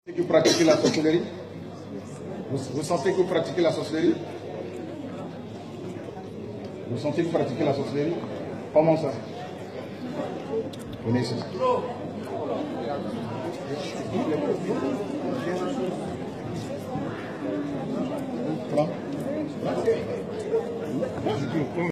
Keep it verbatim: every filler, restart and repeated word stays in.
Vous pratiquez la sorcellerie? vous, vous sentez que vous pratiquez la sorcellerie? Vous sentez que vous pratiquez la sorcellerie? Comment ça? Connaissez ça?